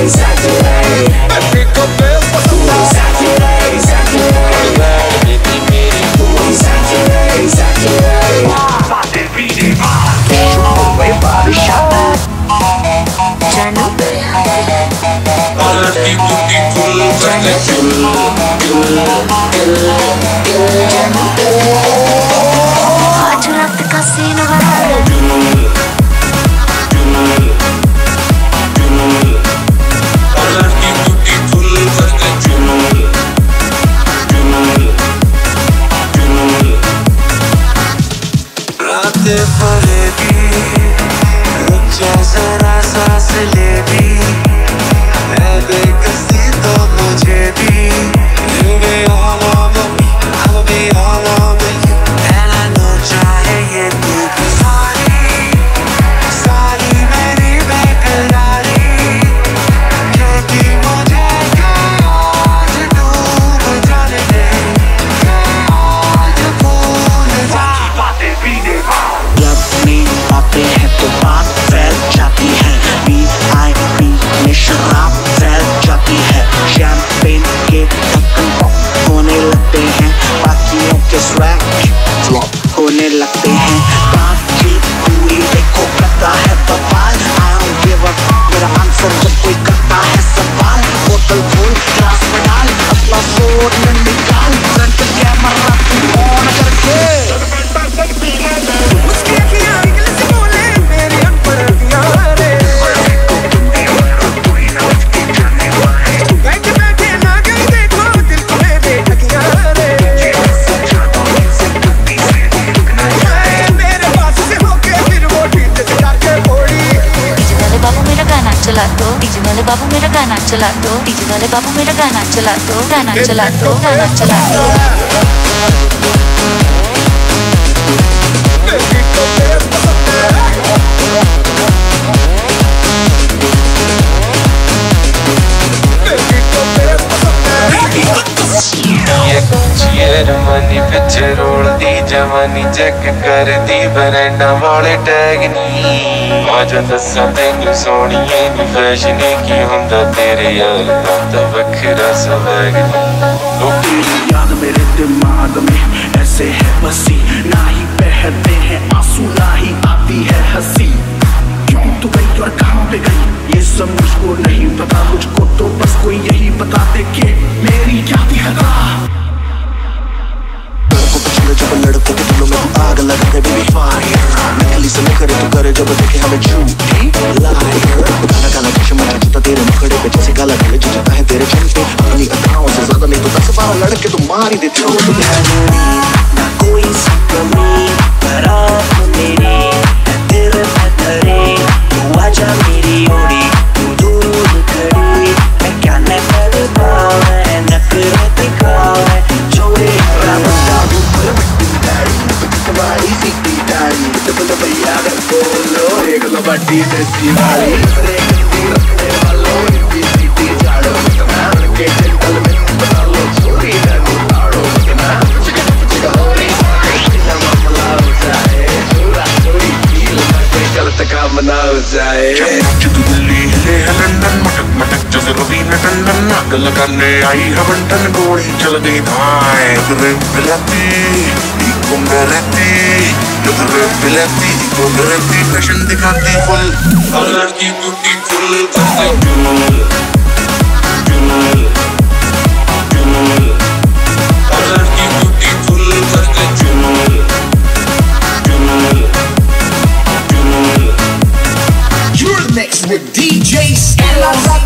आज रात का सीन रातें पड़ेगी, रुक जा जरा सांस ले भी, है बेकसी तो मुझे भी। You be all over me, I'll be all over you, and I know चाहे ये तू भी सारी मेरी बेकरारी, कहती मुझे कि आज डूब जाने दे, आज भूल जा बातें भी दे। जब नींद आते हैं तो बात फैल जाती है, VIP में शराब फैल जाती है, शैंपेन के ढक्कन पॉप होने लगते हैं, बाकियों के स्वैग फ्लॉप होने लगते हैं। बातचीत पूरी देखो करता है बवाल, I don't give a fuck मेरा आंसर जब कोई करता है सवाल। बोतल फुल ग्लास में डाल, अपना फोन में निकाल, फ्रंट कैमरा तू ऑन करके चला दो डीजे वाले बाबू मेरा गाना चला दो, डीजे वाले बाबू मेरा गाना चला दो, गाना चला दो, गाना चला दो। जवानी पिछे रोलदी जवानी चेक करदी बरैंडा वाले टैग नी, आज दसा तेनू सोनिए नी फैशन की हुंदा तेरे यार दा वखरा स्वैग नी। तेरी याद मेरे दिमाग में ऐसे है बसी, ना ही बहते हैं आंसू ना ही आती है हंसी। क्यों तू गई और कहाँ पे गई ये सब मुझको नहीं पता, मुझको तो बस कोई यही बता दे कि मेरी क्या थी खता। जब लड़कों के दिलों में तू आग लगा दे बेबी फायर, नकली से निखरे तू करे जब देखे हमें झूठी लायर। काला काला चश्मा जूता तेरे मुखड़े पे जैसे काला गले जो जता है तेरे चेहरे पे, अपनी अदाओं से ज्यादा नहीं तो 10-12 लड़के तू मार ही देते हो। तू है ना कोई सी कमी पर आप मेरी तेरे में धरे, तू आजा मेरी ओरी तू दूर खड़ी, मैं क्या न कर पाऊं मैं नखरे दिखाऊं मैं छोड़े वाली सीटी डाली तब भैया कर बोलो एक लबाटी देसी वाली रेगंदी रखने वालों इनकी सीटी झाड़ो कितना के जेंटलमैन बना लो छोरी ना निकालो कितना चिका होरी ना मामला हो जाए छोरा छोरी फील ना कोई गलत काम ना हो जाए। जब दिल्ली हिले है लंदन मटक मटक जैसे रवीना टंडन, आग लगाने आई है बंटन, गोली चल गई धाए तेरे बिलती रहती बिलती रहती फैशन दिखाती फुल, हर लड़की ब्यूटी फुल करते जूल जूल जूल, हर लड़की ब्यूटी फुल करते जूल जूल जूल। You're next with DJ Skillz.